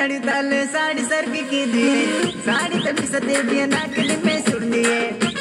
साड़ी ताले साड़ी सर की दिए साड़ी तभी सते भी नाक में सुन दिए